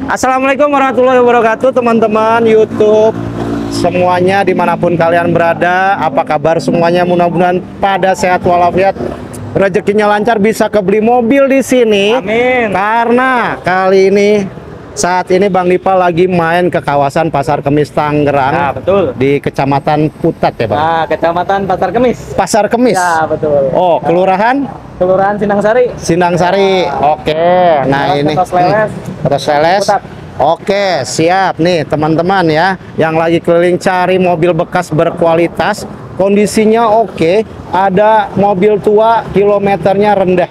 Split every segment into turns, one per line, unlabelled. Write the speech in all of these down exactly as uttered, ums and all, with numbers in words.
Assalamualaikum warahmatullahi wabarakatuh, teman-teman YouTube semuanya dimanapun kalian berada. Apa kabar semuanya? Mudah-mudahan pada sehat walafiat, rezekinya lancar, bisa kebeli mobil di sini.
Amin.
Karena kali ini saat ini Bang Dipa lagi main ke kawasan Pasar Kemis Tangerang.
Nah, betul.
Di Kecamatan Putat ya, Bang?
Nah, Kecamatan Pasar Kemis.
Pasar Kemis.
Ya, betul.
Oh, kelurahan?
Kelurahan Sindang Sari.
Sindang Sari.
Nah,
Oke. Nah, ini.
Terus Leles.
Terus Leles.
Putat.
Oke, siap nih teman-teman ya, yang lagi keliling cari mobil bekas berkualitas, kondisinya oke, ada mobil tua, kilometernya rendah.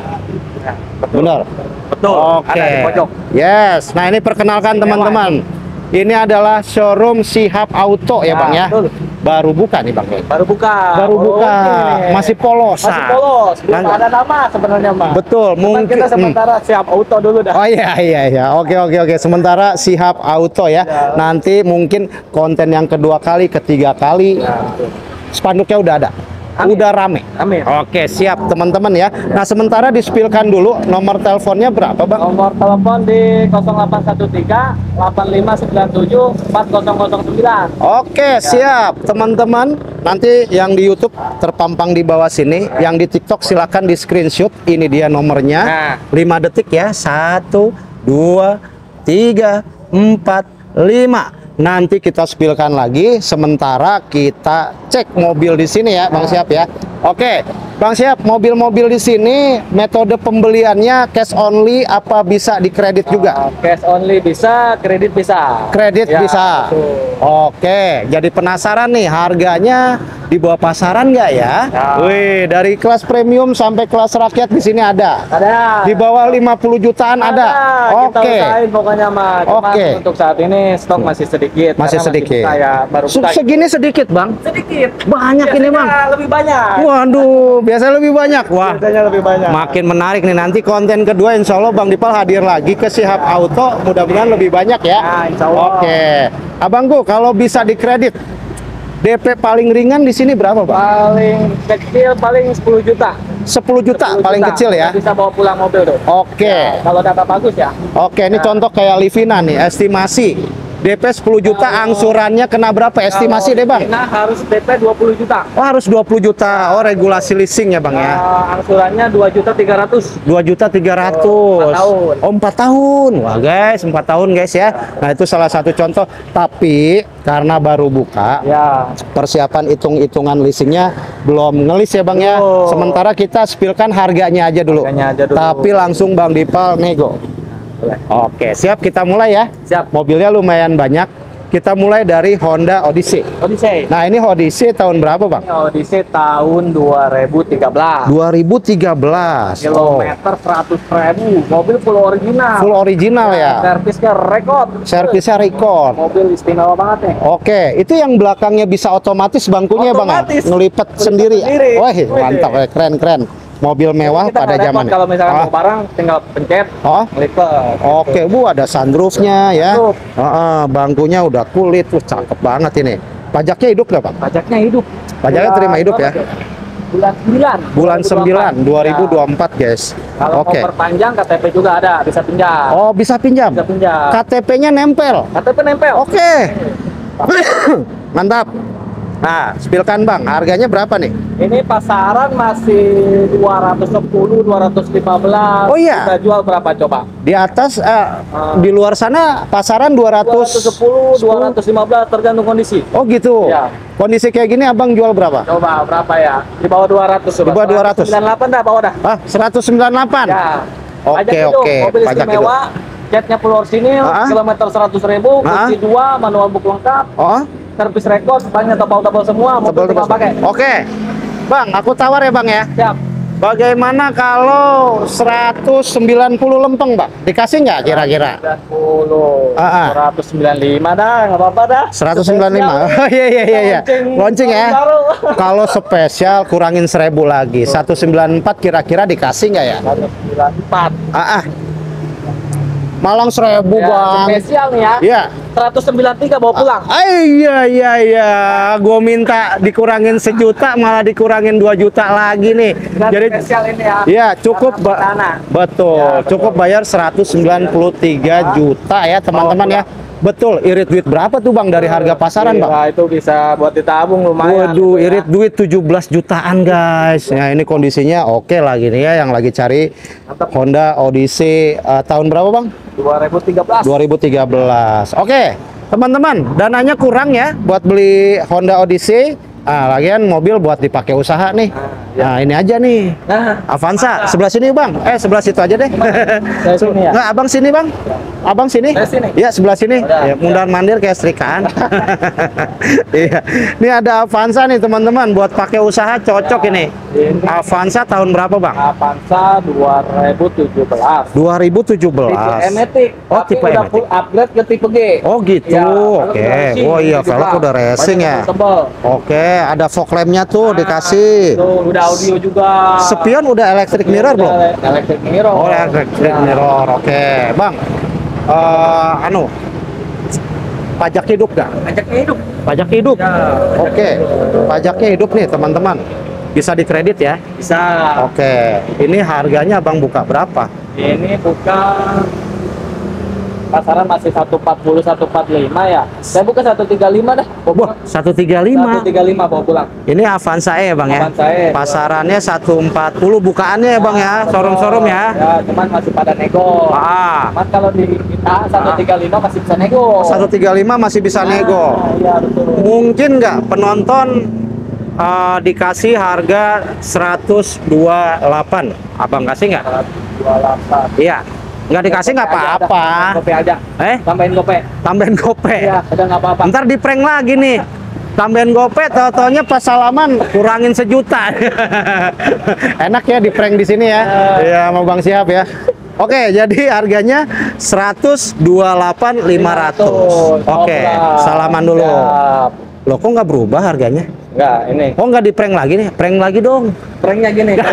Benar.
Betul.
Oke.
Ada di pojok.
Yes. Nah, ini perkenalkan teman-teman. Ini adalah showroom Sihab Auto ya,
Nah,
Bang ya.
betul.
Baru buka nih, Bang.
Baru buka.
Baru buka.
Oke.
Masih polos.
Masih polos. Belum
Nah,
ada nama sebenarnya, Mbak.
betul.
Cuman
Mungkin
kita sementara siap auto dulu dah.
Oh iya iya iya. Oke oke oke. Sementara Sihab Auto ya.
Ya.
Nanti mungkin konten yang kedua kali, ketiga kali,
Nah, betul.
spanduknya udah ada.
Amin.
Udah rame.
Amin.
Oke, siap teman-teman ya. Nah, sementara di-spillkan dulu nomor teleponnya berapa, Bang?
Nomor telepon di nol delapan satu tiga delapan lima sembilan tujuh empat nol nol sembilan.
Oke, siap teman-teman. Nanti yang di YouTube terpampang di bawah sini, yang di TikTok silakan di screenshot. Ini dia nomornya.
Nah.
lima detik ya. satu dua tiga empat lima. Nanti kita spillkan lagi, sementara kita cek mobil di sini ya, Bang Siap ya. Oke, Bang Siap, mobil-mobil di sini metode pembeliannya cash only apa bisa dikredit juga?
Uh, cash only bisa, kredit bisa.
Kredit
Ya,
bisa.
betul.
Oke, jadi penasaran nih harganya di bawah pasaran nggak ya?
Ya.
Wih, dari kelas premium sampai kelas rakyat di sini ada.
Ada.
Di bawah lima puluh jutaan ada.
Kita
Oke.
usahain pokoknya, Mas. Cuman
Oke.
untuk saat ini stok masih sedikit.
Masih
karena
sedikit.
buka ya, baru
Se-
buka.
Segini sedikit, Bang.
sedikit.
Banyak ini, Bang.
Biasanya lebih banyak.
Waduh, biasanya lebih banyak. Wah,
Biasanya lebih banyak.
makin menarik nih. Nanti konten kedua insya Allah Bang Dipal hadir lagi ke Sihab Auto. Mudah-mudahan lebih banyak ya.
Nah, insya Allah.
Oke. Abangku, kalau bisa dikredit, D P paling ringan di sini berapa, Bang?
Paling kecil paling sepuluh juta.
sepuluh juta
sepuluh
paling
juta.
kecil ya.
Bisa bawa pulang mobil tuh.
Oke.
Ya, kalau data bagus ya.
Oke, ini
Nah.
contoh kayak Livina nih, estimasi. D P sepuluh juta,
Kalau-
angsurannya kena berapa? Estimasi deh, Bang.
Nah, harus D P dua puluh juta.
Oh, harus dua puluh juta. Oh, regulasi leasing ya, Bang ya.
Nah, angsurannya dua juta tiga ratus.
dua juta tiga ratus.
empat tahun.
Oh, empat tahun. Wah, guys, empat tahun, guys ya. Nah, itu salah satu contoh. Tapi karena baru buka,
Ya.
persiapan hitung-hitungan leasingnya belum ngelis ya, Bang ya.
Belum.
Sementara kita spillkan harganya aja dulu.
Harganya aja dulu.
Tapi langsung Bang Dipal nego.
Boleh.
Oke, siap, kita mulai ya.
Siap.
Mobilnya lumayan banyak. Kita mulai dari Honda Odyssey.
Odyssey.
Nah, ini Odyssey tahun berapa, Bang?
Ini Odyssey tahun dua ribu tiga belas.
dua ribu tiga belas. Oh,
Kilometer seratus ribu. Mobil full original.
full original ya.
Servisnya rekod.
Servisnya record.
Mobil istimewa banget nih.
Oke, itu yang belakangnya bisa otomatis bangkunya, Bang ya?
Otomatis.
Ngelipet
Ngelipet
sendiri.
sendiri.
Wah,
Wih.
mantap ya, keren-keren. Mobil mewah
Kita
pada
nggak repot
zaman.
kalau misalkan
Ah.
mau barang tinggal pencet,
Oh,
ngelipet.
oke, Bu, ada sunroofnya ya.
Sunroof.
Heeh, bangkunya udah kulit, tuh cakep banget ini. Pajaknya hidup nggak, Pak?
Pajaknya hidup.
Pajaknya
Bulan
terima hidup ya?
berapa tuh? Bulan sembilan.
Bulan sembilan dua ribu dua puluh
Ya.
empat, guys.
Kalau
Oke.
mau perpanjang K T P juga ada, bisa pinjam.
Oh, bisa pinjam.
Bisa pinjam.
K T P-nya nempel.
K T P nempel.
Oke. Mantap. Nah, spillkan, Bang. Harganya berapa nih?
Ini pasaran masih dua ratus sepuluh, dua ratus lima belas.
Oh, iya?
Kita jual berapa coba?
Di atas eh, di luar sana pasaran dua
dua ratus
ratus
sepuluh, dua ratus lima belas tergantung kondisi.
Oh gitu.
Ya.
Kondisi kayak gini Abang jual berapa?
Coba berapa ya? Di bawah dua ratus.
Di bawah dua ratus.
sembilan puluh delapan dah, bawah dah.
Ah, seratus sembilan puluh delapan.
Ya.
Oke,
Pajak hidup,
oke.
Mobil
Pajak
istimewa, catnya full orisinil,
Ah.
kilometer seratus ribu,
Ah.
kunci dua, manual book lengkap,
Oh,
servis rekod, banyak tebal-tebal semua, mobil
tebal
tinggal pakai.
Oke. Bang, aku tawar ya, Bang ya.
Siap.
Bagaimana kalau seratus sembilan puluh lempeng, Bang? Dikasih nggak kira-kira?
sembilan puluh,
Ah, ah.
seratus sembilan puluh lima dah, nggak apa-apa dah.
seratus sembilan puluh lima. Oh, iya iya iya iya.
Launching-
Launching ya.
baru.
Kalau spesial kurangin seribu lagi. seratus sembilan puluh empat kira-kira dikasih nggak ya?
seratus sembilan puluh empat.
Ah, ah. Malang seribu
Ya,
bang.
spesial nih ya.
Iya.
seratus sembilan puluh tiga bawa pulang.
Ah, iya iya iya, gue minta dikurangin sejuta malah dikurangin dua juta lagi nih.
Dan
Jadi
spesial ini ya.
iya cukup
Karena
ba-
perdana.
betul,
Ya, betul.
cukup bayar seratus sembilan puluh tiga juta ya teman-teman ya. Betul, irit duit berapa tuh bang dari harga pasaran bang?
Gila, itu bisa buat ditabung lumayan.
Waduh,
gitu ya.
irit duit tujuh belas jutaan guys. Nah ini kondisinya oke lagi nih ya, yang lagi cari
Mantap.
Honda Odyssey eh, tahun berapa bang?
dua ribu tiga belas.
dua ribu tiga belas. Oke, teman-teman, dananya kurang ya buat beli Honda Odyssey. Ah, lagian mobil buat dipakai usaha nih. Nah, ini aja nih.
Nah,
Avanza sebelah sini bang. Eh sebelah situ aja deh.
Saya sini ya.
Nggak, abang sini bang. Abang sini.
Saya sini.
Iya sebelah sini.
Udah,
Ya, mundar mandir kayak setrikaan. Iya. Ini ada Avanza nih teman-teman buat pakai usaha cocok ini.
Ini
Avanza tahun berapa bang?
Avanza dua ribu tujuh belas.
dua ribu tujuh
Tipe
belas.
M-Matic,
Oh,
tapi
tipe
udah
M-Matic.
full upgrade ke tipe G.
Oh gitu.
Ya, velg
Oke.
udah racing,
Oh iya,
juga.
velg udah racing
Banyak
ya.
yang tebel.
Oke, ada fog lamp-nya tuh
Nah,
dikasih.
tuh, udah audio juga.
Spion udah electric mirror
Udah
belum?
ele- Electric mirror.
Oh, electric
Ya.
mirror. Oke, Bang. Eh, anu. Pajak hidup nggak?
Pajaknya hidup.
Pajak hidup.
Ya,
Oke. Pajaknya hidup nih, teman-teman. Bisa dikredit ya?
bisa.
Oke. Ini harganya Bang buka berapa?
Ini bukan pasaran masih seratus empat puluh seratus empat puluh lima ya. Saya buka seratus tiga puluh lima dah. Bawa
Wah,
pulang.
seratus tiga puluh lima.
seratus tiga puluh lima bawa pulang.
Ini Avanza E, Bang ya?
Avanza E.
Pasarannya seratus empat puluh, bukaannya ya, Bang ya? Showroom-showroom ya?
Ya, cuman masih pada nego.
Ah.
Cuman kalau di kita seratus tiga puluh lima masih bisa nego.
seratus tiga puluh lima masih bisa nego.
Iya, betul.
Mungkin nggak penonton uh, dikasih harga seratus dua puluh delapan? Abang kasih nggak?
seratus dua puluh delapan.
Iya. Nggak dikasih nggak apa-apa.
Kopi aja.
Eh,
Tambahin gope.
tambahin gope.
Iya, udah nggak apa-apa.
Ntar di prank lagi nih. Tambahin gope, tau-taunya pas salaman kurangin sejuta. Enak ya di prank di sini ya. Iya, mau Bang Siap ya. Oke, jadi harganya seratus dua puluh delapan ribu lima ratus. Oke, salaman dulu.
Siap.
Loh, kok nggak berubah harganya?
Enggak, ini.
Oh, nggak di prank lagi nih? Prank lagi dong.
Pranknya gini kan,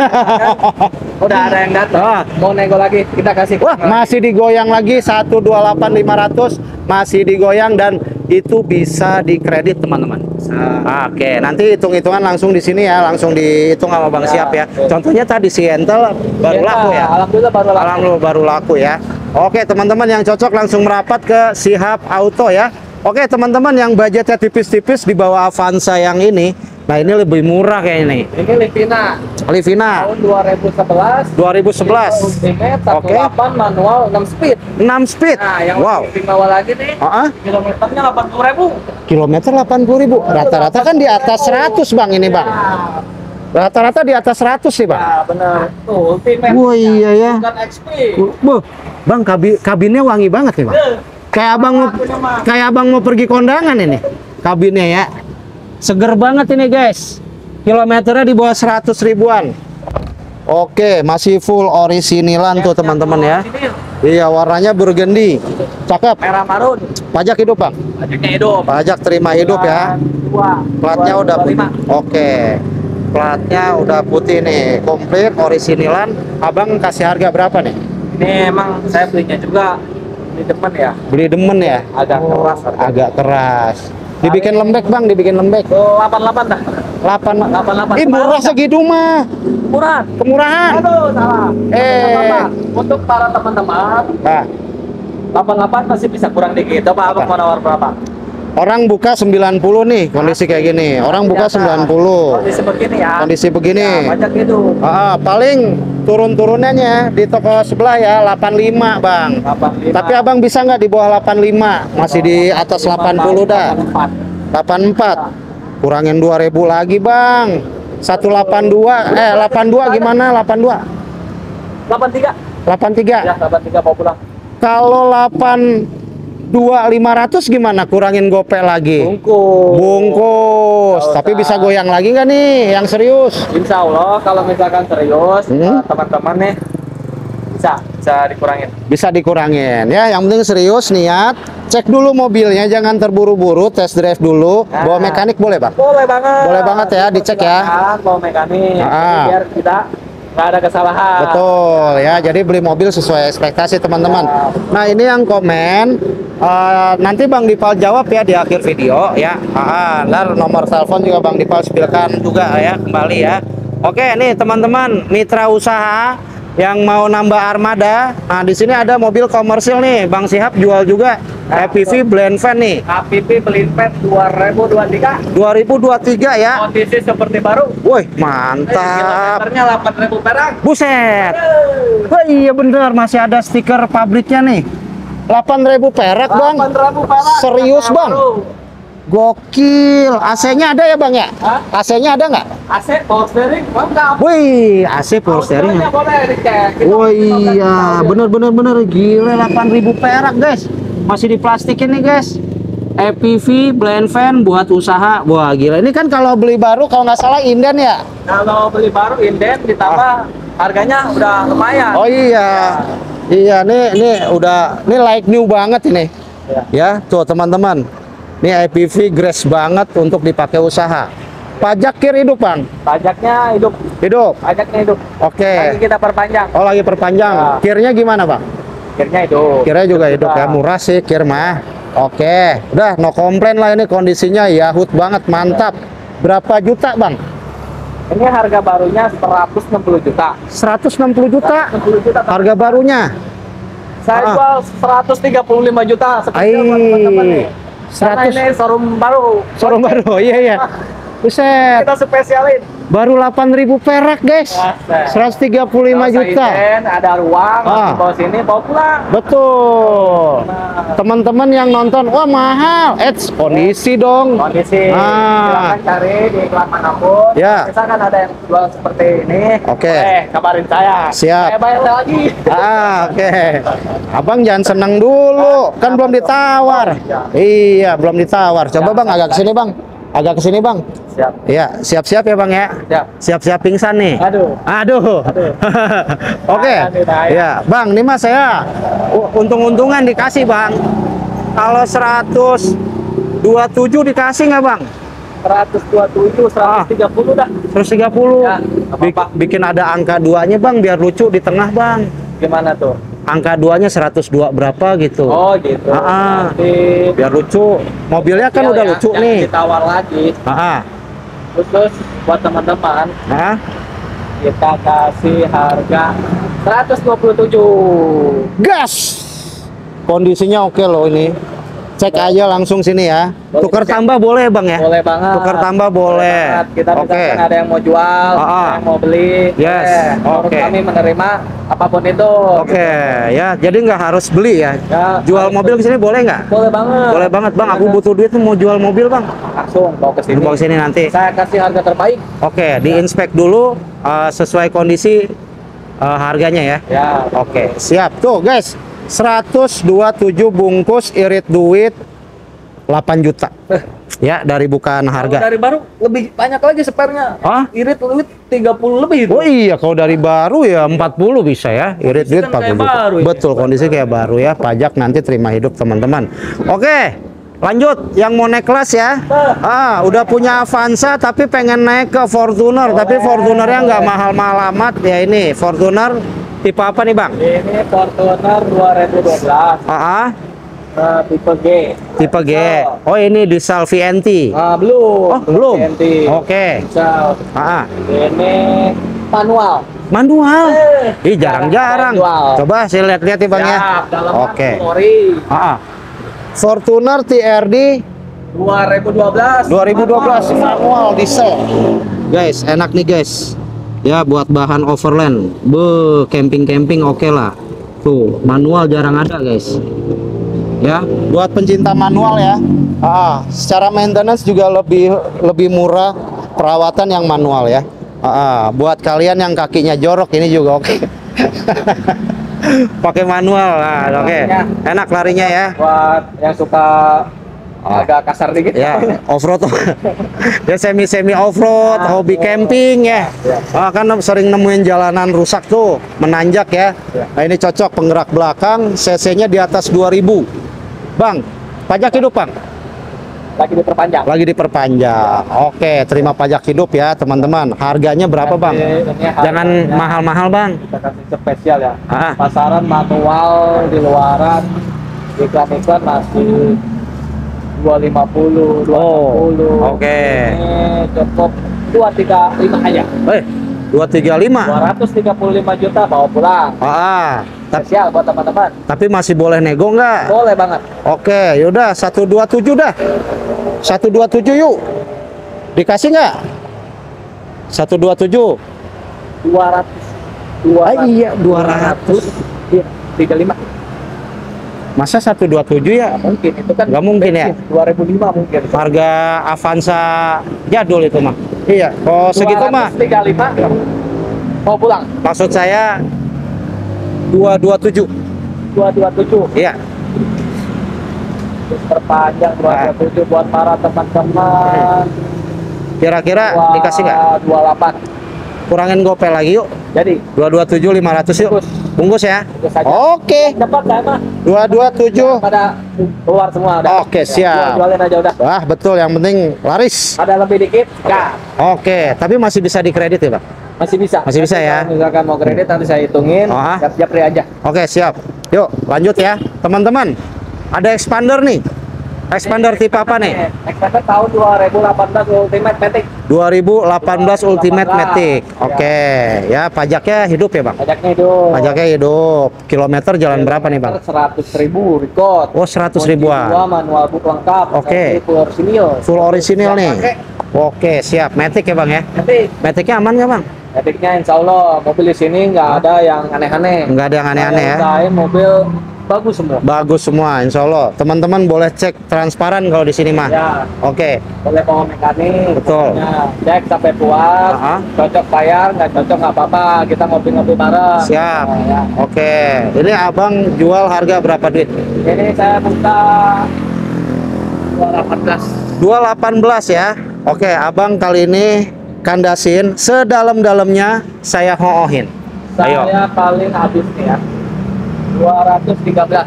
kan udah ada yang datang
Ah.
mau nego lagi kita kasih.
Wah, masih digoyang lagi seratus dua puluh delapan ribu lima ratus, masih digoyang dan itu bisa dikredit teman-teman. Oke, nanti hitung-hitungan langsung di sini ya, langsung dihitung sama Bang
Ya,
Siap ya.
oke.
Contohnya tadi si Entel baru
Ya,
laku ya.
alhamdulillah baru laku.
Alhamdulillah baru laku ya. Oke, teman-teman yang cocok langsung merapat ke Sihab Auto ya. Oke, teman-teman yang budgetnya tipis-tipis di bawah Avanza yang ini, nah ini lebih murah kayak ini.
Ini Livina
Livina
tahun dua ribu sebelas.
dua ribu sebelas.
Ultimate
Oke.
delapan manual enam speed.
enam speed.
Nah, yang
Wow.
lebih bawah lagi nih.
Ah, ah.
Kilometernya delapan puluh ribu.
Kilometer delapan puluh ribu. Rata-rata kan di atas seratus Bang ini Bang. Rata-rata di atas seratus sih Bang.
Ya, benar. Tuh, Ultimate.
Wah, iya ya.
Bukan X P.
Buh, Bang kabi, kabinnya wangi banget nih Bang.
Eh,
Kayak abang mau kayak abang mau pergi kondangan ini kabinnya ya. Seger banget ini guys. Kilometernya di bawah seratus ribuan. Oke, masih full originalan tuh teman-teman ya. Iya, warnanya burgundy. Cakep.
Merah marun.
Pajak hidup Bang.
Pajaknya hidup.
Pajak terima hidup ya.
Dua.
Platnya
Dua,
udah
dua,
putih.
lima.
Oke. Platnya udah putih nih, komplit originalan. Abang kasih harga berapa nih?
Ini emang saya belinya juga di depan ya.
Beli demen ya?
Agak keras harganya.
Agak keras. Dibikin lembek Bang, dibikin lembek.
delapan puluh delapan dah.
delapan
delapan puluh delapan.
Ih, murah segitu mah.
Murah.
Kemurahan.
Aduh, salah.
Eh.
Nggak apa-apa. Untuk para teman-teman,
Nah,
delapan puluh delapan masih bisa kurang dikit. Coba abang mau nawar berapa?
orang buka sembilan puluh nih, kondisi kayak gini. Orang buka
Biasa.
sembilan puluh.
Kondisi begini ya.
Kondisi begini.
Ya, pajak itu.
Ah, paling turun-turunannya di toko sebelah ya delapan puluh lima Bang.
delapan puluh lima.
Tapi abang bisa nggak di bawah delapan puluh lima? Masih di atas delapan puluh dah.
delapan puluh empat.
delapan puluh empat. Kurangin dua ribu lagi Bang. seratus delapan puluh dua. Eh, delapan puluh dua gimana? delapan puluh dua.
delapan puluh tiga.
delapan puluh tiga.
Ya, delapan puluh tiga mau pulang.
Kalau delapan puluh dua lima ratus gimana? Kurangin gope lagi.
Bungkus.
Bungkus.
Nggak
Tapi
usah.
bisa goyang lagi nggak nih yang serius?
Insya Allah kalau misalkan serius,
Hmm.
eh, teman-teman nih bisa bisa dikurangin.
Bisa dikurangin ya. Yang penting serius niat. Cek dulu mobilnya, jangan terburu-buru. Test drive dulu.
Nah.
Bawa mekanik boleh Bang?
Boleh banget.
Boleh banget ya, dicek ya.
Silakan, bawa mekanik.
Ah.
Jadi biar kita nggak ada kesalahan.
Betul ya, jadi beli mobil sesuai ekspektasi teman-teman. Nah ini yang komen, uh, nanti Bang Dipal jawab ya di akhir video ya. Ah, dan nomor telepon juga Bang Dipal sepilkan juga ya kembali ya. Oke nih teman-teman, mitra usaha yang mau nambah armada. Nah di sini ada mobil komersil nih, Bang Sihab jual juga.
Nah,
H P V blend van nih.
H P V blend van dua ribu dua puluh tiga.
dua ribu dua puluh tiga ya.
Kondisi seperti baru.
Woi mantap.
Kilometernya delapan ribu perak.
Buset. Wah iya bener, masih ada stiker pabriknya nih. delapan ribu perak Bang.
delapan ribu perak.
Serius Bang?
Baru.
Gokil. A C-nya ada ya Bang ya?
Hah?
A C-nya ada nggak?
A C power steering mantap.
Wih, A C power steering.
Power steering-nya boleh dicek. Kita
Oh
kita
iya,
kita-
bener bener bener gila delapan ribu perak guys. Masih diplastikin nih guys. E P V blend van buat usaha. Wah gila. Ini kan kalau beli baru kalau nggak salah inden ya.
Kalau beli baru inden ditambah harganya udah lumayan.
Oh iya. Iya nih nih udah nih like new banget ini.
Ya.
Ya, tuh teman-teman. Ini E P V grace banget untuk dipakai usaha. Pajak kir hidup, Bang.
Pajaknya hidup,
Hidup.
pajaknya hidup.
Oke.
Lagi kita perpanjang.
Oh, lagi perpanjang.
Ya.
Kirnya gimana, Bang?
Akhirnya hidup.
Kirnya juga
Hidup
hidup ya, murah sih kir mah. Oke. Udah no komplain lah ini kondisinya yahut banget, mantap. Berapa juta, Bang?
Ini harga barunya seratus enam puluh juta.
seratus enam puluh juta.
enam puluh juta.
Harga barunya.
Saya
Ah.
jual seratus tiga puluh lima juta. Spesial buat teman-teman nih. Karena
seratus
ini showroom baru.
showroom baru. Iya, iya. Buset.
Kita spesialin.
Baru delapan ribu perak, guys.
Buset.
seratus tiga puluh lima
Nggak usah
juta.
inden, ada ruang,
Ah.
bawa sini, bawa pulang.
Betul.
Nah,
Teman-teman yang nonton, wah mahal. Eits, kondisi dong.
kondisi.
Ah.
Silakan cari di iklan manapun.
Ya.
Misalkan ada yang jual seperti ini.
Oke.
Boleh, kabarin saya.
Siap.
Saya bayar lagi.
Ah, oke. Abang jangan seneng dulu, kan belum ditawar. Iya, belum ditawar. Coba Bang agak ke sini, Bang. Agak ke sini, Bang.
Siap.
Iya, siap-siap ya, Bang ya.
Siap.
Siap-siap pingsan nih.
Aduh.
Aduh.
Aduh.
Oke.
Bahaya nih, bahaya.
Ya, Bang, ini mas saya u- untung-untungan dikasih, Bang. Kalau seratus dua puluh tujuh dikasih nggak, Bang?
seratus dua puluh tujuh, seratus tiga puluh dah.
seratus tiga puluh.
Ya, nggak
Bik-
apa-apa.
bikin ada angka duanya, Bang, biar lucu di tengah, Bang.
Gimana tuh?
Angka duanya seratus dua berapa gitu.
Oh gitu.
Ah, ah.
Nanti
Biar lucu. Mobilnya kan udah
ya,
lucu
yang
nih.
ditawar lagi.
Ah, ah.
Khusus buat teman-teman,
Ah.
kita kasih harga seratus dua puluh tujuh.
Gas. Kondisinya oke loh ini. Cek aja langsung sini ya.
Boleh
Tukar
dicek.
tambah boleh, Bang ya?
Boleh banget.
Tukar tambah boleh.
banget. Kita
Oke.
misalkan ada yang mau jual,
Ah, ah.
ada yang mau beli.
Yes,
boleh. Menurut
oke.
kami menerima apapun itu.
Oke, ya. Jadi nggak harus beli ya.
Ya,
Jual
harus
mobil ke sini boleh nggak?
Boleh banget.
Boleh banget, Bang. Aku
Boleh.
butuh duit tuh mau jual mobil, Bang.
Langsung bawa ke sini.
Bawa ke sini nanti.
Saya kasih harga terbaik.
Oke, diinspek dulu uh, sesuai kondisi uh, harganya ya.
Ya.
Oke, siap. Tuh, guys. seratus dua puluh tujuh bungkus irit duit delapan juta. Ya, dari bukan
Kalau
harga.
dari baru lebih banyak lagi sparenya.
Hah?
Irit duit tiga puluh lebih itu.
Oh iya, kalau dari baru ya empat puluh bisa ya. Irit duit
kan
empat puluh
kayak
juta.
baru ini.
Betul, kondisi kayak baru ya. Pajak nanti terima hidup teman-teman. Oke, lanjut. Yang mau naik kelas ya. Ah, udah punya Avanza tapi pengen naik ke Fortuner, tapi Fortunernya nggak mahal-mahal amat ya ini. Fortuner tipe apa nih, Bang?
Ini Fortuner dua ribu dua belas.
Ah, ah,
Nah, tipe G.
tipe G. Oh, ini di Salvi N T.
Ah, belum.
Oh, belum.
T N T.
Oke.
Misal,
Ah, ah.
ini manual.
Manual.
Eh,
Ih, jarang-jarang.
manual.
Coba saya lihat-lihat ya, Bang ya.
Siap, dalam
Oke.
ori
Ah, ah. Fortuner T R D
dua ribu dua belas.
dua ribu dua belas manual diesel. Guys, enak nih guys. Ya buat bahan overland. Be, camping-camping oke lah. Tuh, manual jarang ada, guys. Ya, buat pencinta manual ya. Ah, secara maintenance juga lebih lebih murah perawatan yang manual ya. Ah, buat kalian yang kakinya jorok ini juga oke. Pakai manual. Nah, oke. Enak larinya ya.
Buat yang suka
Oh.
agak kasar dikit.
Ya, off-road. Ya semi semi off-road,
Ah,
hobi
iya.
camping ya.
Iya.
Ah, kan sering nemuin jalanan rusak tuh, menanjak ya.
Iya.
Nah, ini cocok penggerak belakang, cc-nya di atas dua ribu. Bang, pajak hidup, Bang.
lagi diperpanjang.
Lagi diperpanjang. Oke, terima pajak hidup ya teman-teman. Harganya berapa bang?
Ini harganya
Jangan mahal-mahal bang.
kita kasih spesial ya.
Ah.
Pasaran manual di luaran iklan-iklan masih dua ratus lima puluh, dua ratus enam puluh.
Oh, oke.
Ini cukup dua ratus tiga puluh lima aja.
Eh, dua ratus tiga puluh lima.
dua ratus tiga puluh lima juta bawa pulang.
Ah, tapi,
Spesial buat teman-teman.
tapi masih boleh nego nggak?
Boleh banget.
Oke, yaudah seratus dua puluh tujuh dah. seratus dua puluh tujuh yuk. Dikasih nggak? seratus dua puluh tujuh.
dua ratus. dua ratus.
Ah, iya, dua ratus.
Iya, tiga puluh lima.
Masa seratus dua puluh tujuh ya?
Mungkin itu kan
Nggak mungkin ya?
dua ribu lima mungkin.
Harga Avanza jadul itu mah. Iya, kalau segitu mah.
dua ratus tiga puluh lima mau pulang.
Maksud saya dua ratus dua puluh tujuh.
dua ratus dua puluh tujuh.
Iya.
Terus perpanjang dua ratus dua puluh tujuh buat para teman-teman.
Kira-kira dikasih nggak?
dua puluh delapan.
Kurangin gopay lagi yuk.
Jadi
dua ratus dua puluh tujuh lima ratus yuk.
Bungkus.
Bungkus ya.
Bungkus saja.
Oke.
Cepat saya mah.
dua ratus dua puluh tujuh.
Pada keluar semua udah.
Oke, siap.
Jualin aja udah.
Wah, betul, yang penting laris.
Ada lebih dikit? Ya.
Oke, tapi masih bisa dikredit ya, Bang?
Masih bisa.
Masih bisa
Nanti
ya?
kalau misalkan mau kredit nanti saya hitungin.
Oh, ah.
Siap japri aja.
Oke, siap. Yuk, lanjut ya. Teman-teman, ada expander nih. Expander tipe apa nih?
Expander tahun dua ribu delapan belas Ultimate Matic.
dua ribu delapan belas Ultimate Matic. Oke, ya pajaknya hidup ya, Bang?
Pajaknya hidup.
Pajaknya hidup. Kilometer jalan berapa nih, Bang?
seratus ribu record.
Oh, seratus ribuan.
Dua manual book lengkap.
Oke.
Nanti full orisinil.
Full orisinil
Siap
nih.
pakai.
Oke, siap. Matic ya, Bang ya?
Matic.
Maticnya aman nggak, Bang?
Maticnya insya Allah mobil di sini nggak ada yang aneh-aneh.
Nggak ada yang aneh-aneh ya?
Saya mobil bagus semua.
Bagus semua, insya Allah. Teman-teman boleh cek transparan kalau di sini mah.
Ya,
Oke,
boleh bawa mekanik.
Betul.
pokoknya. Cek sampai puas.
Aha.
Cocok bayar, nggak cocok nggak apa-apa. Kita ngopi-ngopi bareng.
siap.
Nah, ya.
Oke, ini abang jual harga berapa duit?
Ini saya buka dua ratus delapan belas.
dua ratus delapan belas ya. Oke, abang kali ini kandasin sedalam-dalamnya saya hoohin. Ayo.
Saya paling habis nih ya. dua ratus tiga belas.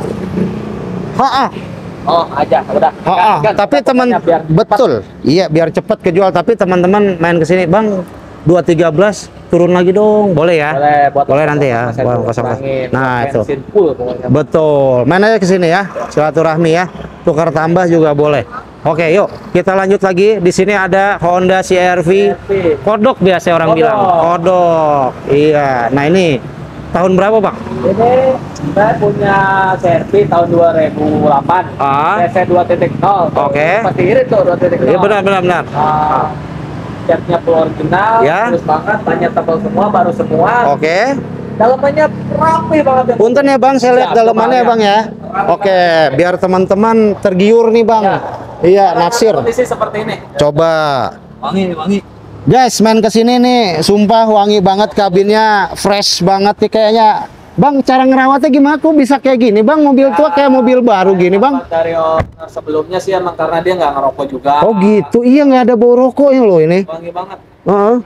Ha-ah.
Oh, aja, udah.
Ha-ah.
Gan, gan.
Tapi teman
Pokoknya biar
betul. Iya, biar cepat kejual. Tapi teman-teman main ke sini, Bang, dua ratus tiga belas turun lagi dong. Boleh ya?
Boleh, buat
Boleh nanti ya.
saya
Buat
kurangin.
kosong-kosong. Nah,
Buat
itu.
bensin full pokoknya.
Betul. Main aja ke sini ya. Silaturahmi ya. Tukar tambah juga boleh. Oke, yuk kita lanjut lagi. Di sini ada Honda C R V.
C R V.
Kodok biasa orang
Kodok.
bilang. Kodok. Iya. Nah, ini tahun berapa, Bang?
Ini saya punya C R V tahun dua ribu delapan.
Ah.
C C dua titik nol.
Oke.
Pasti irit tuh dua titik nol.
Iya, benar benar benar.
Ah, catnya full original,
Ya.
terus banget, banyak tebal semua, baru semua.
Oke.
Dalamannya rapi banget. ya.
Punten ya, Bang, saya lihat
Ya,
dalamannya ya,
coba
Bang ya. Oke, biar teman-teman tergiur nih, Bang.
Ya.
Iya,
Karena
naksir.
Kondisi seperti ini.
Coba.
Wangi, wangi.
Guys, main ke sini nih, sumpah wangi banget kabinnya, fresh banget nih kayaknya. Bang, cara ngerawatnya gimana? Kok bisa kayak gini, Bang? Mobil tua kayak mobil baru gini, Bang.
Dari owner sebelumnya sih emang karena dia nggak ngerokok juga.
Oh gitu, iya nggak ada bau rokoknya loh ini.
Wangi banget.
Heeh.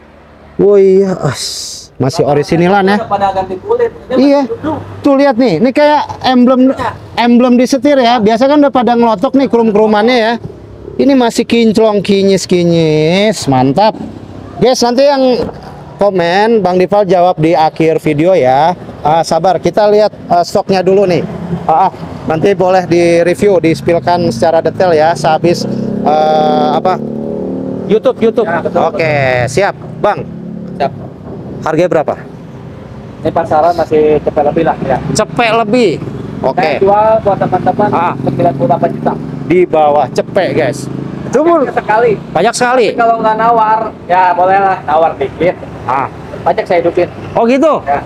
Oh iya, as. Masih orisinilan ya.
Udah pada ganti kulit. Ini
Iya.
masih duduk.
Tuh lihat nih, ini kayak emblem emblem di setir ya. Biasa kan udah pada ngelotok nih krum-krumannya ya. Ini masih kinclong kinyis-kinyis, mantap. Guys, nanti yang komen Bang Dival jawab di akhir video ya. Ah, sabar, kita lihat eh, stoknya dulu nih. Ah, ah, nanti boleh di-review, di-spillkan secara detail ya sehabis eh, apa? YouTube, YouTube.
Ya, betul,
Oke, siap, Bang.
Siap.
Harganya berapa?
Ini pasaran masih cepet lebih lah ya.
Cepet lebih. Oke.
Saya jual buat teman-teman
Ah.
sembilan puluh delapan juta.
Di bawah cepet, guys. Itu pun
Pajaknya sekali.
banyak sekali.
Tapi kalau nggak nawar, ya boleh lah nawar dikit.
Ah.
Pajak saya hidupin.
Oh gitu.
Ya.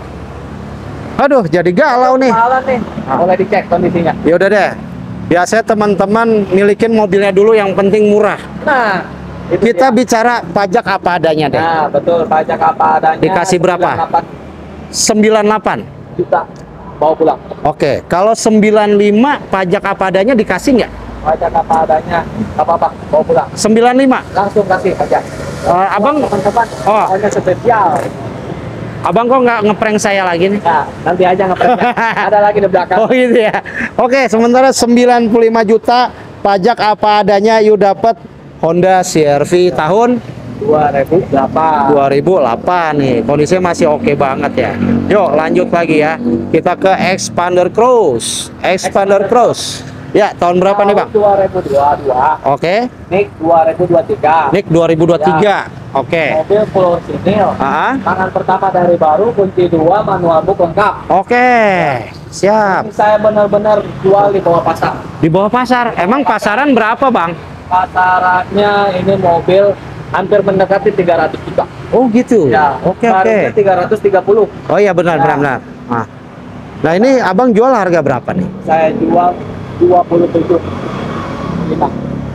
Aduh, jadi galau nih.
Mahalan nih.
Ah.
Boleh dicek kondisinya.
Ya udah deh. Biasanya teman-teman milikin mobilnya dulu yang penting murah.
Nah, itu
Kita
dia.
bicara pajak apa adanya deh.
Nah, betul. Pajak apa adanya.
Dikasih berapa? sembilan puluh delapan
Juta. Bawa pulang.
Oke, kalau sembilan puluh lima pajak apa adanya dikasih nggak?
Pajak apa adanya. Nggak apa-apa. Bawa pulang.
sembilan puluh lima.
Langsung kasih pajak.
Eh, abang,
Teman-teman.
Oh.
Hanya spesial.
abang kok nggak ngeprank saya lagi nih?
Nah, nanti aja ngepresnya. Ada lagi di belakang.
Oh gitu ya. Oke, sementara sembilan puluh lima juta pajak apa adanya, yuk dapat Honda C R V tahun
dua ribu delapan.
dua ribu delapan nih. Kondisinya masih oke banget ya. Yuk lanjut lagi ya. Kita ke Expander Cross. Expander Cross. Ya, tahun berapa nih, Bang?
dua ribu dua puluh dua.
Oke.
Nik dua ribu dua puluh tiga.
Nik dua ribu dua puluh tiga. Oke.
Mobil full orisinil.
Ah,
Tangan pertama dari baru, kunci dua, manual book lengkap.
oke. Siap.
Ini saya benar-benar jual di bawah pasar.
Di bawah pasar. Emang pasaran berapa, Bang?
Pasarannya ini mobil hampir mendekati tiga ratus juta.
Oh, gitu.
Ya,
Oke, oke.
barunya tiga ratus tiga puluh.
Oh iya, benar,
Ya.
benar, benar. Nah. Nah, ini Abang jual harga berapa nih?
Saya jual dua puluh tujuh lima.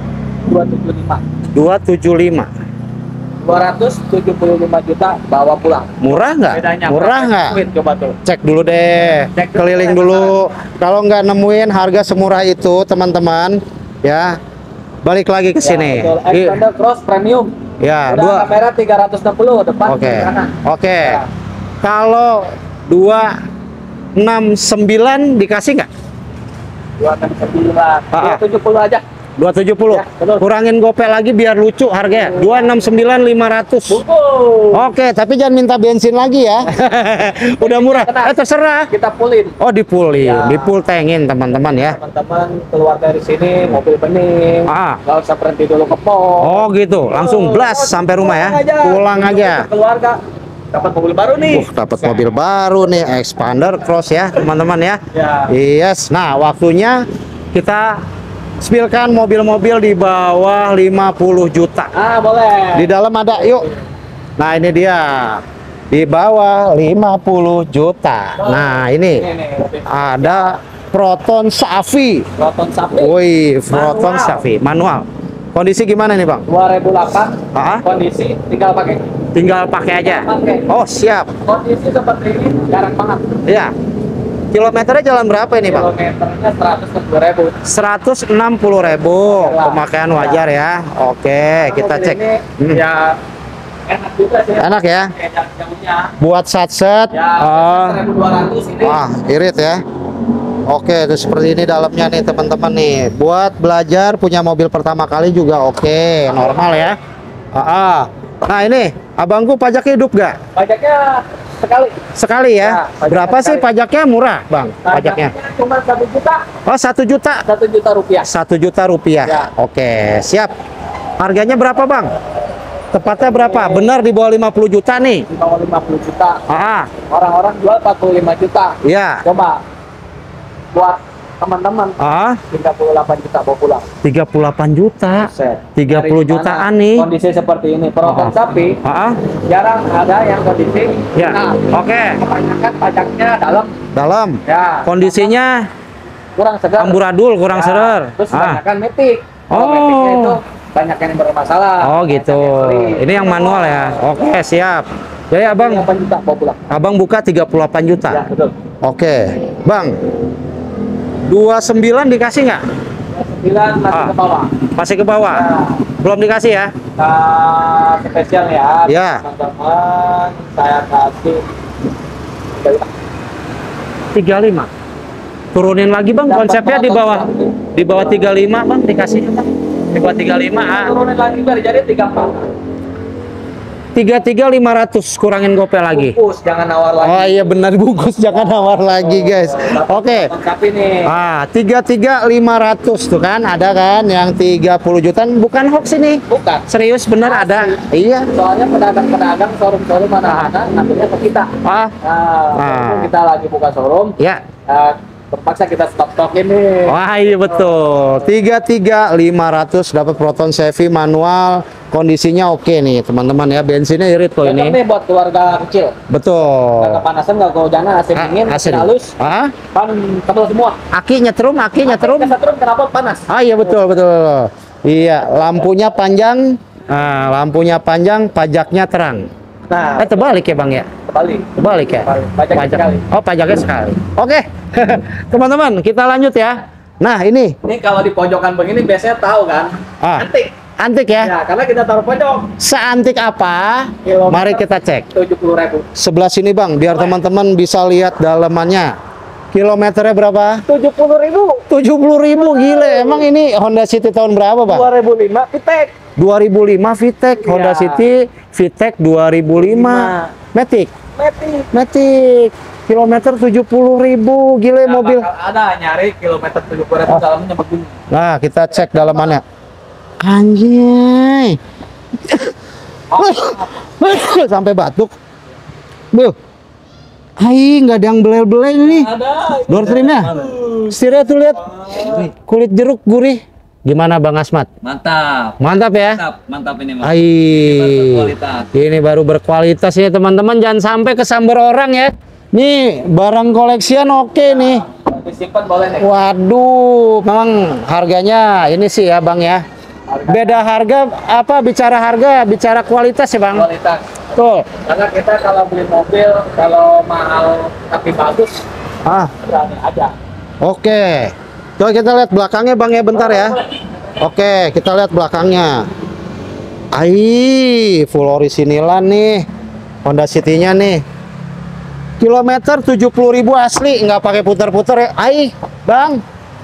dua ratus tujuh puluh lima.
dua ratus tujuh puluh lima.
dua ratus tujuh puluh lima juta bawa pulang.
Murah nggak?
Bedanya
Murah
berapa?
nggak?
Wait, coba tuh.
Cek dulu deh,
Cek dulu
keliling
deh,
dulu. Kalau nggak nemuin harga semurah itu, teman-teman, ya balik lagi ke sini.
Ya, betul.
I-
Expander Cross Premium.
Ya,
Udah
dua.
kamera tiga ratus enam puluh depan
Oke,
kiri kanan.
oke.
Ya.
Kalau dua enam sembilan dikasih nggak?
dua enam sembilan.
Ah, ah.
dua tujuh puluh aja.
dua tujuh puluh.
Ya, betul.
Kurangin gopay lagi biar lucu harganya. dua enam sembilan lima ratus.
Buku.
Oke, tapi jangan minta bensin lagi ya. Udah murah. Eh, terserah.
Kita pulin.
Oh, dipulin,
Ya.
dipul tengin teman-teman ya.
Teman-teman keluar dari sini mobil bening.
Ah.
Nggak usah berhenti dulu ke mall.
Oh, gitu. Langsung blast sampai rumah ya. Pulang aja.
Keluarga dapat mobil baru nih.
Uh, dapat mobil baru nih, Expander Cross ya, teman-teman ya.
Ya.
Yes. Nah, waktunya kita spillkan mobil-mobil di bawah lima puluh juta.
Ah, boleh.
Di dalam ada, yuk. Nah, ini dia. Di bawah lima puluh juta. Nah, ini
Ini nih, mobil
ada Proton Safi.
Proton sapi.
Woi, Proton
Manual.
Safi manual. Kondisi gimana nih, Bang?
dua ribu delapan.
Ah,
Kondisi tinggal pakai.
tinggal pakai aja.
Pakai.
Oh, siap.
Kondisi seperti ini jarang banget.
Ya. Kilometernya jalan berapa ini, Bang?
Kilometernya seratus sepuluh ribu.
seratus enam puluh ribu. Pemakaian wajar ya. Oke, kita
Mobil
cek.
ini
Hmm.
ya enak juga sih.
Enak ya?
Kayak jauh-jauhnya.
Buat satset.
Ya,
Oh.
seribu dua ratus ini.
Wah, irit ya. Oke, itu seperti ini dalamnya nih teman-teman nih. Buat belajar punya mobil pertama kali juga oke, normal ya. Ah, ah. Nah ini, abangku pajaknya hidup gak?
Pajaknya sekali.
Sekali ya.
Ya, pajaknya
Berapa sih
sekali.
pajaknya murah, Bang? Pajaknya?
cuma satu juta.
Oh, satu juta.
Satu juta rupiah.
Satu juta rupiah.
Ya.
Oke, siap. Harganya berapa, Bang? Tepatnya berapa? Benar di bawah lima puluh juta nih.
Di bawah lima puluh juta.
Ah, ah.
Orang-orang jual empat puluh lima juta.
Iya.
Coba buat teman-teman
Ah,
tiga puluh delapan juta bawa pulang.
tiga puluh delapan juta.
Set.
tiga puluh
Dari mana
jutaan nih.
Kondisi seperti ini. Proton
Oh.
sapi
Ah, ah.
jarang ada yang kondisi.
Ya.
Nah,
Oke.
kebanyakan pajaknya dalam.
Dalam.
Ya.
Kondisinya
kurang segar.
amburadul, kurang
Ya,
seger.
Terus
Ah.
kebanyakan metik. Kalau
Oh.
metiknya itu banyak yang bermasalah.
Oh,
banyak
gitu.
yang sering.
Ini yang manual ya. Oke, siap. Jadi Abang
delapan juta bawa pulang.
Abang buka tiga puluh delapan juta.
Ya, betul.
Oke. Bang. dua puluh sembilan dikasih nggak?
sembilan masih
Ah.
ke bawah.
Masih ke bawah.
Ya.
Belum dikasih ya?
Kita spesial ya,
Ya.
teman-teman. Saya kasih
tiga puluh lima. Turunin lagi, Bang.
Dapat
Konsepnya di bawah
proton
di bawah tiga puluh lima, Bang, dikasihnya, Bang. Di bawah tiga puluh lima. Ah.
turunin lagi biar jadi tiga puluh empat.
tiga puluh tiga lima ratus, kurangin gopay lagi.
Bungkus, jangan nawar lagi.
Oh iya benar, bungkus jangan nawar lagi, guys. Oke.
Lengkap ini.
Ah, tiga puluh tiga lima ratus tuh kan, ada kan yang tiga puluh jutaan, bukan hoax ini.
Bukan.
Serius bener ada. Iya.
Soalnya pedagang-pedagang showroom-showroom mana-mana ngambilnya ke kita.
Ah,
Nah,
Ah.
kita lagi buka showroom.
ya.
Nah, terpaksa kita stok-stok ini.
Wah, iya betul. tiga puluh tiga lima ratus dapat Proton Chevy manual. Kondisinya oke nih, teman-teman ya. Bensinnya irit loh
Cocok
ini.
nih buat keluarga kecil.
Betul.
Nggak kepanasan, nggak kehujanan, A C
Ah,
dingin,
A C
mesin halus,
Ah,
ban tebal semua.
aki nyetrum, aki nyetrum.
Kita setrum kenapa panas?
Ah iya betul betul. Iya, lampunya panjang. Ah, lampunya panjang, pajaknya terang.
Nah,
Eh terbalik ya, Bang ya?
kembali.
Terbalik ya?
Terbalik. Pajaknya sekali.
Oh, pajaknya sekali. Oke. Teman-teman, kita lanjut ya. Nah, ini
Ini kalau di pojokan begini biasanya tahu kan?
Ah.
Antik.
antik ya.
Ya, karena kita taruh pojok.
Seantik apa?
Kilometer
Mari kita cek.
tujuh puluh ribu.
Sebelah sini, Bang, biar teman-teman bisa lihat dalamannya. Kilometernya berapa?
tujuh puluh ribu.
tujuh puluh ribu, gile. Emang ini Honda City tahun berapa, Bang?
dua ribu lima VTEC.
dua ribu lima VTEC,
Iya.
Honda City VTEC dua ribu lima. Matic.
Matic.
Matic. Kilometer tujuh puluh ribu, gile
Nggak
mobil.
bakal ada nyari kilometer tujuh puluh ribu dalamnya begini.
Nah, kita cek dalamannya. Anjay. Sampai batuk. Buh. Hai, nggak ada yang belel-belel nih.
Ada.
Door trimnya. Setirnya tuh lihat. Kulit jeruk gurih. Gimana Bang Asmat?
Mantap,
Mantap ya?
mantap, mantap ini mas.
Hai.
Berkualitas.
Ini baru berkualitas ya teman-teman. Jangan sampai kesambar orang ya. Nih, barang koleksian oke nih.
Disimpan boleh nih.
Waduh, memang harganya ini sih ya Bang ya. Beda harga apa bicara harga, bicara kualitas ya Bang.
Kualitas.
Tuh.
Karena kita kalau beli mobil, kalau mahal tapi bagus,
Ah,
berani aja.
oke. Coba kita lihat belakangnya Bang ya bentar ya. Oke, kita lihat belakangnya. Ai, full orisinilan nih. Honda City-nya nih. Kilometer tujuh puluh ribu asli, nggak pakai putar-putar ya. Ai, Bang.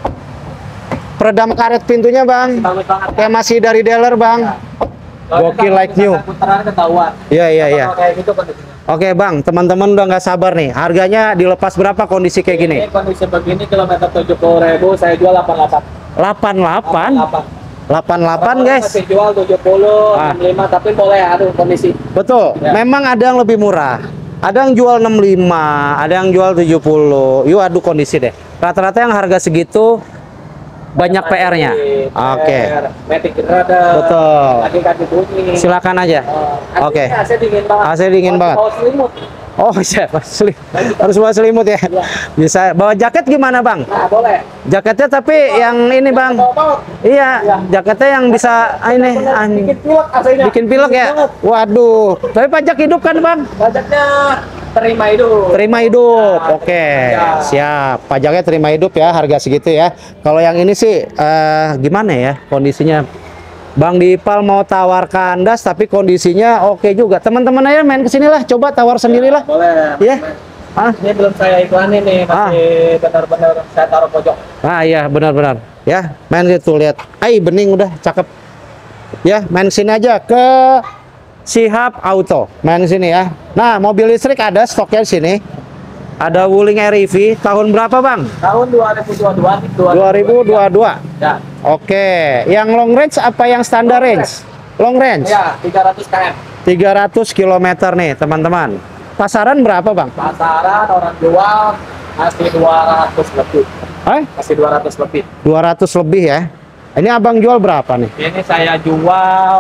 Peredam karet pintunya, Bang.
Bagus banget.
Kayak masih dari dealer, Bang. Gokil like new.
Putaran ketahuan.
Iya, iya, iya.
Kalau kayak gitu kondisinya.
Oke, Bang. Teman-teman udah nggak sabar nih. Harganya dilepas berapa kondisi kayak gini?
Ini kondisi begini kilometer tujuh puluh ribu, saya jual delapan puluh delapan.
delapan puluh delapan.
delapan
delapan puluh delapan, guys.
Masih jual tujuh puluh,
Ah.
enam puluh lima, tapi boleh aduh kondisi.
Betul.
Ya.
Memang ada yang lebih murah. Ada yang jual enam puluh lima, ada yang jual tujuh puluh. Yuk adu kondisi deh. Rata-rata yang harga segitu banyak P R-nya. Oke.
Matic rada.
Betul.
Kaki-kaki bunyi.
Silakan aja.
Oh,
Oke.
A C dingin banget.
A C dingin
Mau-
banget.
mau selimut.
Oh, siapa? Seli- Harus bawa selimut ya.
Iya.
Bisa bawa jaket gimana, Bang?
Nah, boleh.
Jaketnya tapi yang ini, Bang.
Bawa-bawa.
Iya,
Iya.
jaketnya yang bisa ah, ini
Bener,
ah,
bikin pilek A C-nya.
bikin pilek ya.
Banget.
Waduh. Tapi pajak hidup kan, Bang?
Pajaknya terima hidup.
Terima hidup,
Nah,
oke,
terima pajak.
siap. Pajaknya terima hidup ya, harga segitu ya. Kalau yang ini sih, eh, gimana ya kondisinya? Bang Dipal mau tawar kandas, tapi kondisinya oke juga. Teman-teman aja main kesini lah, coba tawar sendirilah.
Boleh.
Iya. Ah,
Ini belum saya iklanin nih, masih benar-benar saya taruh pojok.
ah iya benar-benar. Ya, main itu lihat. Ai bening udah cakep. Ya, main sini aja ke Sihab Auto. Main sini ya. Nah, mobil listrik ada stoknya di sini. Ada Wuling R E V tahun berapa, Bang?
Tahun dua ribu dua puluh dua.
dua ribu dua puluh dua.
Ya.
Oke, yang long range apa yang standar
Long
range? Long range.
Ya, tiga ratus kilometer.
tiga ratus kilometer nih, teman-teman. Pasaran berapa, Bang?
Pasaran orang jual masih dua ratus lebih.
Eh,
Masih dua ratus lebih.
dua ratus lebih ya. Ini Abang jual berapa nih?
Ini saya jual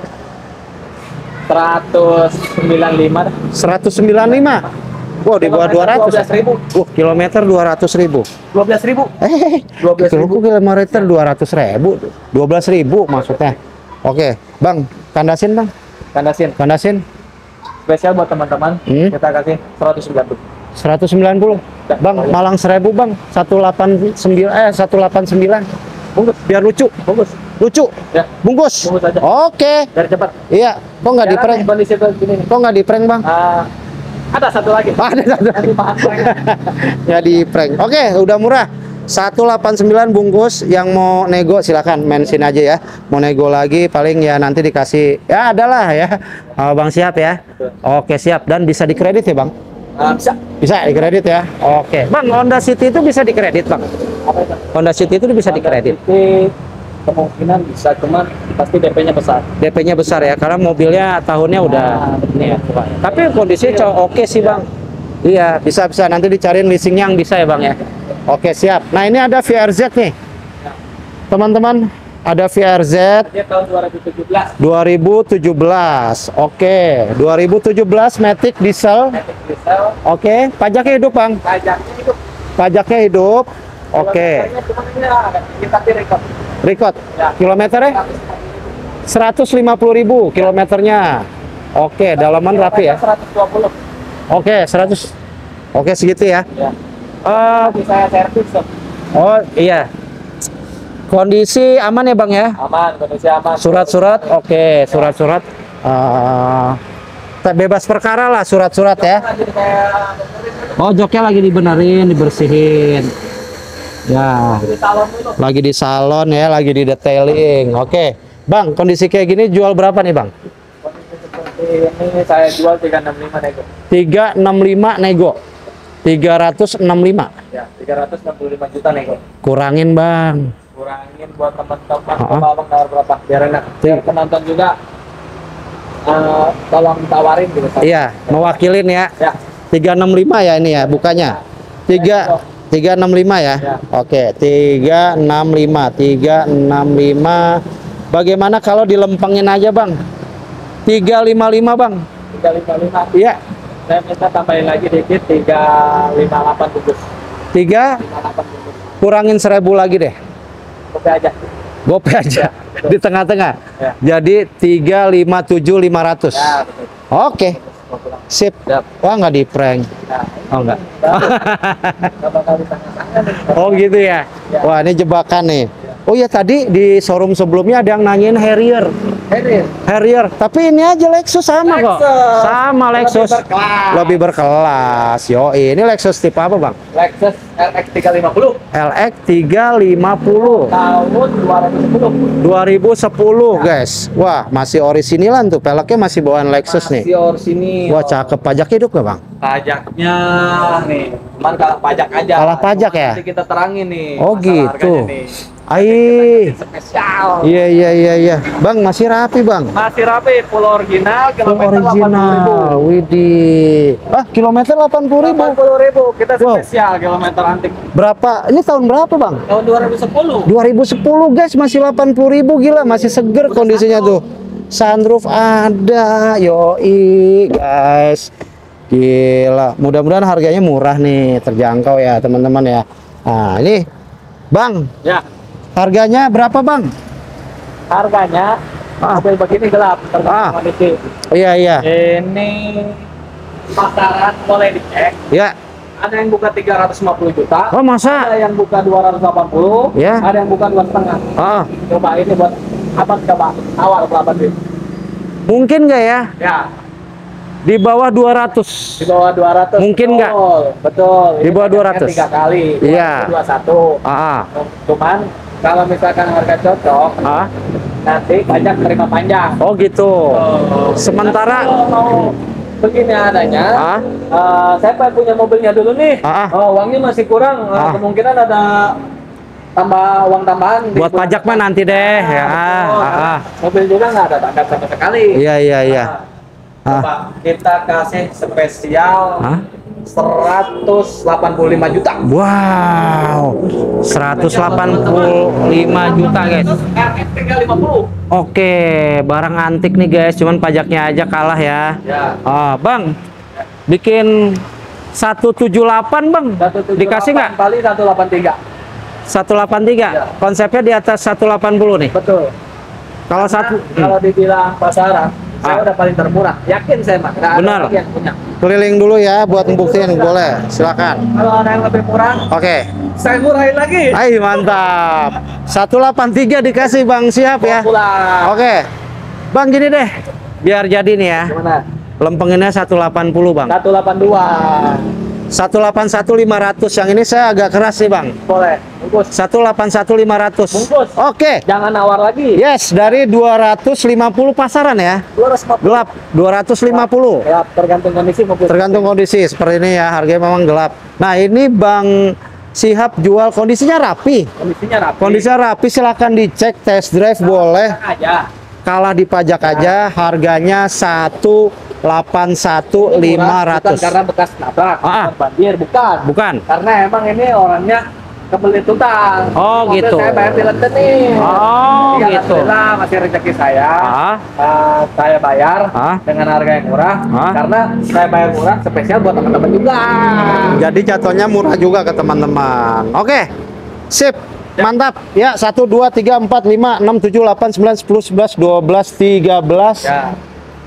seratus sembilan puluh lima dah.
seratus sembilan puluh lima. Wow, di bawah dua ratus.
dua belas ribu.
Uh, kilometer dua ratus ribu.
dua belas ribu.
Eh,
dua belas ribu.
kilometer dua ratus ribu. dua belas ribu maksudnya. Oke, Bang, kandasin, Bang.
Kandasin.
Kandasin
Spesial buat teman-teman.
Hmm.
Kita kasih seratus sembilan puluh.
seratus sembilan puluh. Bang, Malang seribu, Bang. seratus delapan puluh sembilan eh seratus delapan puluh sembilan.
Bungkus.
Biar lucu.
Bungkus.
Lucu.
Ya.
Bungkus.
Bungkus aja.
Oke.
Biar cepat.
Iya. Kok nggak di
Jarang
prank?
nih kondisi begini nih.
Kok nggak di prank, Bang?
Ah, ada satu lagi.
Ah, ada satu.
Nanti maaf pranknya.
Ya di prank. Oke, udah murah. seratus delapan puluh sembilan bungkus. Yang mau nego silakan mention aja ya. Mau nego lagi paling ya nanti dikasih. Ya adalah ya. Oh, Bang siap ya. Oke, siap dan bisa dikredit ya, Bang?
Ah, bisa.
Bisa dikredit ya. Oke. Bang, Honda City itu bisa dikredit, Bang.
Apa itu?
Honda City itu bisa dikredit.
Jadi, kemungkinan bisa, cuman pasti D P-nya besar.
D P-nya besar ya karena mobilnya tahunnya udah
Nah,
ini ya. Tapi kondisinya co- oke sih, Bang. Iya, bisa bisa nanti dicariin leasingnya yang bisa ya, Bang ya. Oke, siap. Nah, ini ada V R Z nih. Teman-teman, ada V R Z
Dia tahun dua ribu tujuh belas.
dua ribu tujuh belas. Oke, dua ribu tujuh belas Matic diesel.
Matic diesel.
Oke, pajaknya hidup, Bang.
Pajaknya itu.
Pajaknya hidup. Oke.
Kilometernya cuma ini lah, ada sedikit tapi record.
Record.
Ya.
Kilometernya seratus lima puluh ribu kilometernya. Oke, dalaman rapi ya.
seratus dua puluh.
Oke, seratus. Oke, segitu ya.
Ya.
Eh,
Nanti saya servis, Sob.
oh, iya. Kondisi aman ya, Bang ya?
Aman, kondisi aman.
Surat-surat, oke, surat-surat. Eh, tak bebas perkara lah surat-surat ya.
Lagi kayak
Oh, joknya lagi dibenerin, dibersihin. Ya,
di salon dulu.
lagi di salon ya, lagi di detailing. Oke, Bang, kondisi kayak gini jual berapa nih, Bang?
Kondisi seperti ini saya jual tiga enam lima nego.
tiga enam lima nego. tiga ratus enam puluh lima.
Ya, tiga ratus enam puluh lima juta nego.
Kurangin, Bang.
Kurangin buat teman-teman.
Ah, ah.
Coba abang tawar berapa? Biar enak. Biar penonton juga eh, tolong tawarin gitu.
Iya, mewakilin ya.
Ya.
tiga enam lima ya ini ya, bukannya. tiga tiga enam lima ya.
Ya.
Oke, tiga enam lima, tiga enam lima. Bagaimana kalau dilempengin aja, Bang? tiga lima lima, Bang.
tiga lima lima.
Iya.
Saya minta tambahin lagi dikit tiga lima delapan bungkus.
tiga
lima delapan bungkus.
kurangin seribu lagi deh.
Oke aja.
Gope aja.
betul.
Di tengah-tengah.
Ya.
Jadi tiga lima tujuh lima ratus.
Ya, betul.
Oke.
Mau pulang.
Sip.
Siap.
Wah, nggak di prank.
Nah,
Oh, enggak.
nggak bakal ditanya-tanya nih.
Oh, gitu ya.
Ya.
Wah, ini jebakan nih. Oh ya, tadi di showroom sebelumnya ada yang nanyain Harrier.
Harrier.
Harrier, tapi ini aja Lexus sama kok.
Lexus.
Sama Lexus.
Lebih berkelas.
Lebih berkelas. Yo, ini Lexus tipe apa, Bang?
Lexus L X tiga lima nol
L X tiga lima nol
tahun dua ribu sepuluh.
dua ribu sepuluh, guys. Wah, masih orisinilan tuh. Peleknya masih bawaan Lexus nih.
Masih sini.
Wah, cakep. Pajak hidup nggak, Bang?
Pajaknya nih, cuman kalah pajak aja.
Kalah pajak ya?
Nanti kita terangin nih.
Oh,
masalah
gitu.
harganya nih.
Ai.
Spesial.
Iya, iya, iya, iya. Bang, masih rapi, Bang.
Masih rapi, full original,
Full
kilometer delapan puluh ribu.
original. Widih. Ah, kilometer delapan puluh ribu.
delapan puluh ribu, kita
Wow.
spesial kilometer antik.
Berapa? Ini tahun berapa, Bang?
Tahun dua ribu sepuluh.
dua ribu sepuluh, guys, masih delapan puluh ribu. Gila, masih seger kondisinya tuh. Sunroof ada. Yoi, guys. Gila. Mudah-mudahan harganya murah nih, terjangkau ya, teman-teman ya. Nah, ini Bang,
Ya,
harganya berapa, Bang?
harganya
Ah.
mobil begini gelap,
Ah.
tergantung kondisi.
Iya, iya.
Ini pasaran boleh dicek.
Ya.
Ada yang buka tiga ratus lima puluh juta.
Oh,
Ada
masa?
yang buka dua ratus delapan puluh,
Ya.
ada yang buka dua setengah.
Ah,
Coba ini buat abang coba awal berapa sih?
mungkin nggak ya?
Ya,
Di bawah dua ratus.
di bawah dua ratus.
Mungkin nggak?
Betul, betul.
Di
Ini
bawah
pajaknya
dua ratus.
Tiga kali.
Iya.
Dua satu.
Ah,
Cuman kalau misalkan harga cocok,
ah.
nanti pajak terima panjang.
Oh, gitu.
Oh.
Sementara-
Kalau mau begini adanya,
Ah.
eh, saya pengen punya mobilnya dulu nih.
Ah, ah.
Oh, uangnya masih kurang, eh,
Ah.
kemungkinan ada tambah uang tambahan. di
Buat
bulan
pajak mah nanti deh,
depan.
ya.
betul.
Ah, ah.
Mobil juga nggak ada tanggal sama sekali.
Iya, iya, iya.
Nah,
Ah.
coba kita kasih spesial
Hah?
seratus delapan puluh lima juta.
Wow, seratus delapan puluh lima juta, guys.
R X tiga lima nol.
Oke, barang antik nih, guys. Cuman pajaknya aja kalah ya.
Ya.
Ah, Bang, bikin seratus tujuh puluh delapan, Bang. Dikasih nggak?
Kali seratus delapan puluh tiga.
seratus delapan puluh tiga.
Ya.
Konsepnya di atas seratus delapan puluh nih.
Betul.
Kalau
Karena
satu
kalau dibilang pasaran, saya
Ah.
udah paling termurah. Yakin saya, Mak. Nggak ada
Benar.
lagi yang punya.
keliling dulu ya buat membuktiin, boleh. Silakan.
Kalau ada yang lebih murah,
Oke.
saya murahin lagi.
Hai, mantap. seratus delapan puluh tiga dikasih, Bang. Siap ya.
Pulang.
Oke. Bang, gini deh. Biar jadi nih ya.
Gimana?
Lempenginnya seratus delapan puluh, Bang.
seratus delapan puluh dua.
seratus delapan puluh satu lima ratus. Yang ini saya agak keras sih, Bang.
Boleh. Bungkus.
seratus delapan puluh satu lima ratus.
Bungkus.
Oke.
Jangan nawar lagi.
Yes, dari dua ratus lima puluh pasaran ya.
dua ratus lima puluh.
Gelap dua ratus lima puluh.
Ya, tergantung kondisi mobil.
Tergantung kondisi seperti ini ya, harganya memang gelap. Nah, ini Bang Sihab jual kondisinya rapi.
Kondisinya rapi.
Kondisinya rapi, silahkan dicek, test drive boleh.
aja.
Kalah di pajak aja, harganya seratus delapan puluh satu lima ratus.
Bukan karena bekas nabrak,
Ah.
bukan banjir, bukan.
Bukan.
Karena emang ini orangnya kebelit utang.
Oh,
Mobil
gitu.
Saya bayar di London nih.
Oh,
Jadi,
gitu.
alhamdulillah masih rezeki saya.
Ah.
Eh, saya bayar
Ah.
dengan harga yang murah.
Ah.
Karena saya bayar murah spesial buat teman-teman juga.
Jadi jatuhnya murah juga ke teman-teman. Oke. Sip. Mantap. Ya, satu dua tiga empat lima enam tujuh delapan sembilan sepuluh sebelas dua belas tiga belas.
Ya.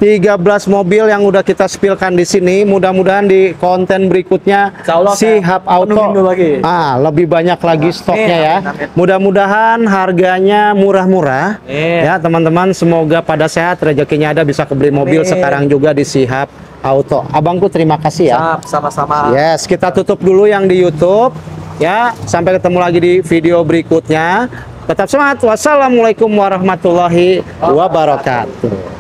tiga belas mobil yang udah kita spillkan di sini. Mudah-mudahan di konten berikutnya
Insya Allah
Shihab
saya penuhin
Auto
dulu lagi.
ah lebih banyak lagi stoknya ya.
amin, amin.
Mudah-mudahan harganya murah-murah.
Amin.
Ya, teman-teman, semoga pada sehat, rezekinya ada, bisa kebeli mobil
Amin.
sekarang juga di Shihab Auto. Abangku terima kasih ya.
Siap, sama-sama.
Yes, kita tutup dulu yang di YouTube ya. Sampai ketemu lagi di video berikutnya. Tetap semangat. Wassalamualaikum warahmatullahi wabarakatuh.